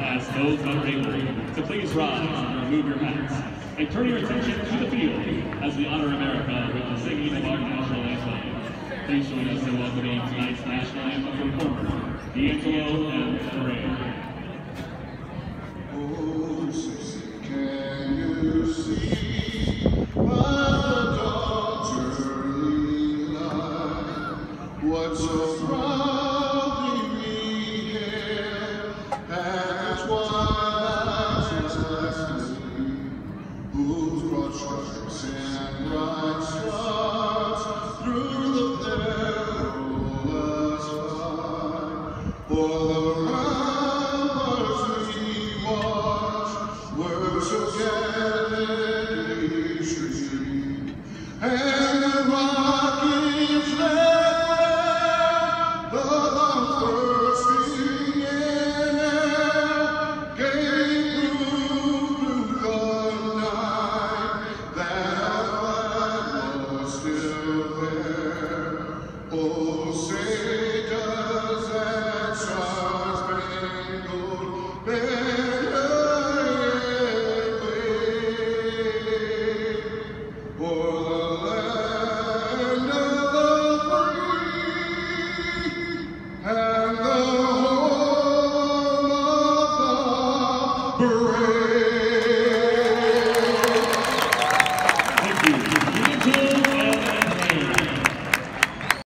ask those that are able to please rise and remove your hats and turn your attention to the field as we honor America with the singing of our national anthem. Please join us in welcoming tonight's national anthem performer, D'Angelo and Parade. Oh, sister, can you see by the dawn's early light what so proudly we hailed at twilight's destiny, whose broad stripes and bright stars through the perilous fight, for the so gallantly streamed, and the rockets led the thirsting air, gave proof through the night that our flag was still there. Oh, say does that star-spangled banner for the land of the free and the home of the brave.